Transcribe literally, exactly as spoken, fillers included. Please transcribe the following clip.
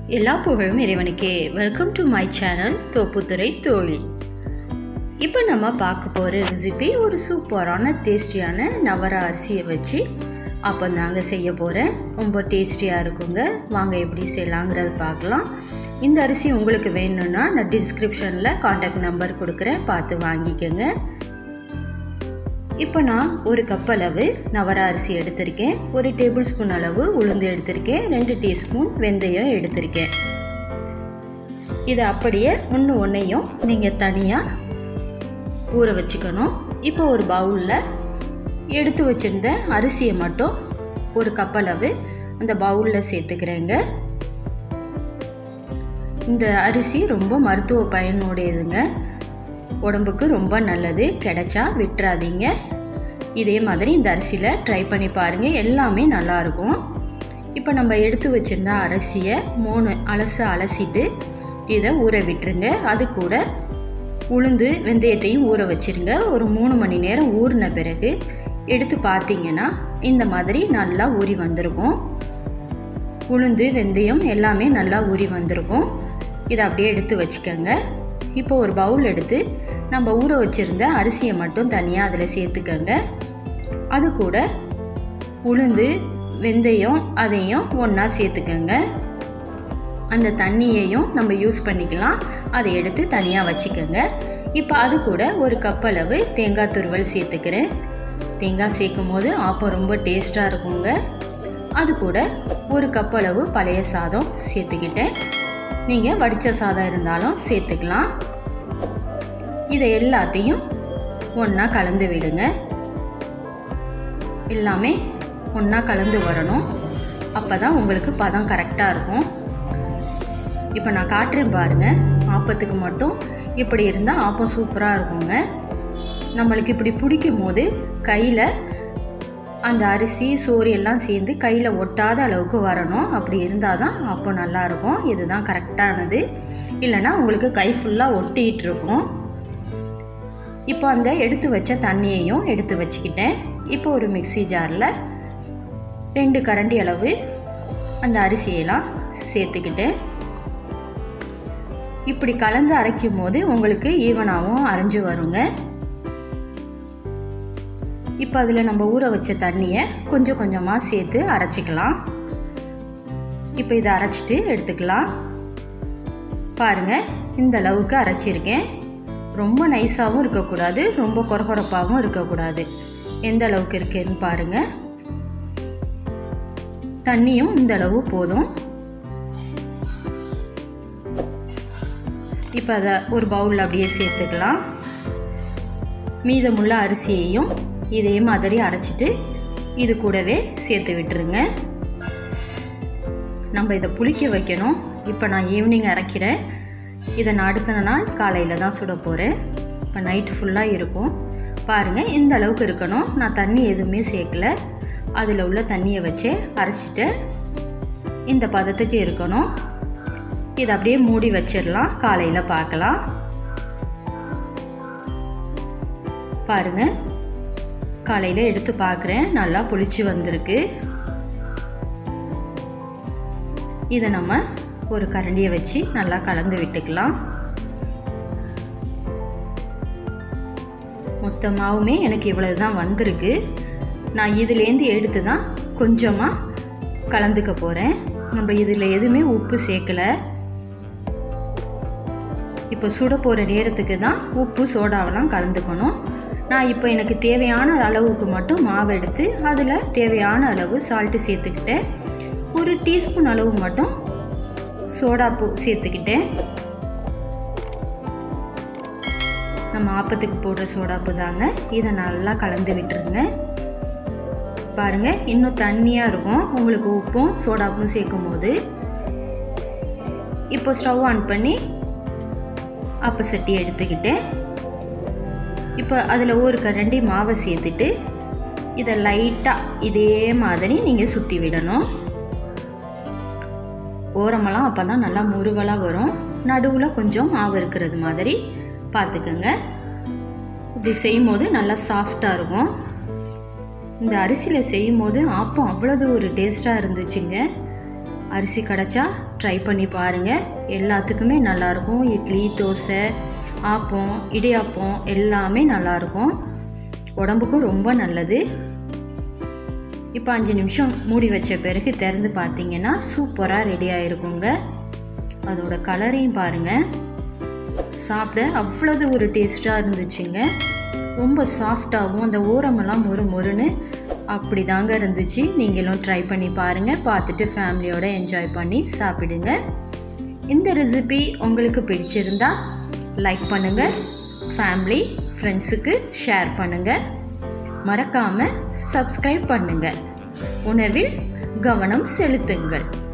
எல்லா புகழும் இறைவனுக்கே. Welcome to my channel Thopputhurai தோழி. இப்போ நம்ம பார்க்க போகிற ரெசிபி ஒரு சூப்பரான டேஸ்டியான நவரா அரிசியை வச்சு அப்போ தாங்க செய்ய போகிறேன். ரொம்ப டேஸ்டியாக இருக்குங்க. வாங்க எப்படி செய்யலாங்கிறது பார்க்கலாம். இந்த அரிசி உங்களுக்கு வேணும்னா நான் டிஸ்கிரிப்ஷனில் காண்டாக்ட் நம்பர் கொடுக்குறேன், பார்த்து வாங்கிக்கோங்க. இப்போ நான் ஒரு கப் அளவு நவரா அரிசி எடுத்திருக்கேன், ஒரு டேபிள் ஸ்பூன் அளவு உளுந்து எடுத்திருக்கேன், ரெண்டு டீஸ்பூன் வெந்தயம் எடுத்திருக்கேன். இதை அப்படியே ஒன்று ஒன்றையும் நீங்கள் தனியாக ஊற வச்சுக்கணும். இப்போ ஒரு பவுலில் எடுத்து வச்சுருந்த அரிசியை மட்டும் ஒரு கப் அளவு அந்த பவுலில் சேர்த்துக்கிறேங்க. இந்த அரிசி ரொம்ப மருத்துவ பயனுடையதுங்க, உடம்புக்கு ரொம்ப நல்லது. கிடைச்சா விட்டுறாதீங்க. இதே மாதிரி இந்த அரிசியில் ட்ரை பண்ணி பாருங்கள், எல்லாமே நல்லாயிருக்கும். இப்போ நம்ம எடுத்து வச்சுருந்த அரிசியை மூணு அலசு அலசிட்டு இதை ஊற விட்டுருங்க. அது கூட உளுந்து வெந்தயத்தையும் ஊற வச்சுருங்க. ஒரு மூணு மணி நேரம் ஊறின பிறகு எடுத்து பார்த்தீங்கன்னா இந்த மாதிரி நல்லா ஊறி வந்திருக்கும். உளுந்து வெந்தயம் எல்லாமே நல்லா ஊறி வந்திருக்கும். இதை அப்படியே எடுத்து வச்சுக்கோங்க. இப்போ ஒரு பவுல் எடுத்து நம்ம ஊற வச்சுருந்த அரிசியை மட்டும் தனியாக அதில் சேர்த்துக்கோங்க. அது கூட உளுந்து வெந்தயம் அதையும் ஒன்றா சேர்த்துக்கோங்க. அந்த தண்ணியையும் நம்ம யூஸ் பண்ணிக்கலாம், அதை எடுத்து தனியாக வச்சுக்கோங்க. இப்போ அது கூட ஒரு கப் அளவு தேங்காய் துருவல் சேர்த்துக்கிறேன். தேங்காய் சேர்க்கும் போது ஆப்பம் ரொம்ப டேஸ்ட்டாக இருக்குங்க. அது கூட ஒரு கப் அளவு பழைய சாதம் சேர்த்துக்கிட்டேன். நீங்கள் வடித்த சாதம் இருந்தாலும் சேர்த்துக்கலாம். இதை எல்லாத்தையும் ஒன்றா கலந்து விடுங்க. எல்லாமே ஒன்றா கலந்து வரணும், அப்போ தான் உங்களுக்கு பதம் கரெக்டாக இருக்கும். இப்போ நான் காட்டுறேன் பாருங்கள். ஆப்பத்துக்கு மட்டும் இப்படி இருந்தால் ஆப்பம் சூப்பராக இருக்குங்க. நம்மளுக்கு இப்படி பிடிக்கும் போது கையில் அந்த அரிசி சோறு எல்லாம் சேர்ந்து கையில் ஒட்டாத அளவுக்கு வரணும். அப்படி இருந்தால் தான் அப்போ நல்லாயிருக்கும். இதுதான் கரெக்டானது, இல்லைன்னா உங்களுக்கு கை ஃபுல்லாக ஒட்டிகிட்டு இருக்கும். இப்போ அந்த எடுத்து வச்ச தண்ணியையும் எடுத்து வச்சுக்கிட்டேன். இப்போ ஒரு மிக்ஸி ஜாரில் ரெண்டு கரண்டி அளவு அந்த அரிசியெல்லாம் சேர்த்துக்கிட்டேன். இப்படி கலந்து அரைக்கும் போது உங்களுக்கு ஈவனாகவும் அரைஞ்சு வருங்க. இப்போ அதில் நம்ம ஊற வச்ச தண்ணியை கொஞ்சம் கொஞ்சமாக சேர்த்து அரைச்சிக்கலாம். இப்போ இதை அரைச்சிட்டு எடுத்துக்கலாம். பாருங்கள், இந்த அளவுக்கு அரைச்சிருக்கேன். ரொம்ப நைஸாகவும் இருக்கக்கூடாது, ரொம்ப கொரகொரப்பாகவும் இருக்கக்கூடாது. எந்த அளவுக்கு இருக்குன்னு பாருங்கள். தண்ணியும் இந்த அளவு போதும். இப்போ அதை ஒரு பவுலில் அப்படியே சேர்த்துக்கலாம். மீதமுள்ள அரிசியையும் இதே மாதிரி அரைச்சிட்டு இது கூடவே சேர்த்து விட்டுருங்க. நம்ம இதை புளிக்க வைக்கணும். இப்போ நான் ஈவினிங் அரைக்கிறேன். இதை நான் அடுத்த நாள் காலையில் தான் சுட போகிறேன். இப்போ நைட்டு ஃபுல்லாக இருக்கும். பாருங்கள், இந்த அளவுக்கு இருக்கணும். நான் தண்ணி எதுவுமே சேர்க்கலை, அதில் உள்ள தண்ணியை வச்சு அரைச்சிட்டேன். இந்த பதத்துக்கு இருக்கணும். இதை அப்படியே மூடி வச்சிடலாம், காலையில் பார்க்கலாம். பாருங்கள், காலையில் எடுத்து பார்க்குறேன், நல்லா புளிச்சு வந்திருக்கு. இதை நம்ம ஒரு கரண்டியை வச்சு நல்லா கலந்து விட்டுக்கலாம். மொத்தமாகவுமே எனக்கு இவ்வளவு தான் வந்திருக்கு. நான் இதிலேருந்து எடுத்து தான் கொஞ்சமாக கலந்துக்க போகிறேன். நம்ம இதில் எதுவுமே உப்பு சேர்க்கலை. இப்போ சுட போகிற நேரத்துக்கு தான் உப்பு சோடாவெல்லாம் கலந்துக்கணும். நான் இப்போ எனக்கு தேவையான அளவுக்கு மட்டும் மாவு எடுத்து அதில் தேவையான அளவு சால்ட்டு சேர்த்துக்கிட்டேன். ஒரு டீஸ்பூன் அளவு மட்டும் சோடாப்பு சேர்த்துக்கிட்டேன். நம்ம ஆப்பத்துக்கு போடுற சோடாப்பு தாங்க. இதை நல்லா கலந்து விட்டுருங்க. பாருங்கள், இன்னும் தண்ணியாக இருக்கும் உங்களுக்கு உப்பும் சோடாப்பும் சேர்க்கும் போது. இப்போ ஸ்டவ் ஆன் பண்ணி ஆப்ப சட்டி எடுத்துக்கிட்டேன். இப்போ அதில் ஒரு கரண்டி மாவை சேர்த்துட்டு இதை லைட்டாக இதே மாதிரி நீங்கள் சுற்றி விடணும். ஓரமெல்லாம் அப்போ தான் நல்லா முருவலாக வரும். நடுவில் கொஞ்சம் மாவு இருக்கிறது மாதிரி பார்த்துக்கோங்க. இப்படி செய்யும் போது நல்லா சாஃப்டாக இருக்கும். இந்த அரிசியில் செய்யும் போது ஆப்பம் அவ்வளவு ஒரு டேஸ்ட்டாக இருந்துச்சுங்க. அரிசி கிடைச்சா ட்ரை பண்ணி பாருங்கள். எல்லாத்துக்குமே நல்லாயிருக்கும். இட்லி, தோசை, ஆப்பம், இடியாப்பம் எல்லாமே நல்லாயிருக்கும். உடம்புக்கும் ரொம்ப நல்லது. இப்போ அஞ்சு நிமிஷம் மூடி வச்ச பிறகு திறந்து பார்த்தீங்கன்னா சூப்பராக ரெடி ஆகிருக்குங்க. அதோட கலரையும் பாருங்கள். சாப்பிட அவ்வளவு ஒரு டேஸ்ட்டாக இருந்துச்சுங்க. ரொம்ப சாஃப்டாகவும் அந்த ஓரமெல்லாம் மொறு மொறுன்னு அப்படி தாங்க இருந்துச்சு. நீங்களும் ட்ரை பண்ணி பாருங்கள். பார்த்துட்டு ஃபேமிலியோடு என்ஜாய் பண்ணி சாப்பிடுங்க. இந்த ரெசிபி உங்களுக்கு பிடிச்சிருந்தா லைக் பண்ணுங்கள், ஃபேமிலி ஃப்ரெண்ட்ஸுக்கு ஷேர் பண்ணுங்கள். மறக்காமல் சப்ஸ்கிரைப் பண்ணுங்கள். உணவில் கவனம் செலுத்துங்கள்.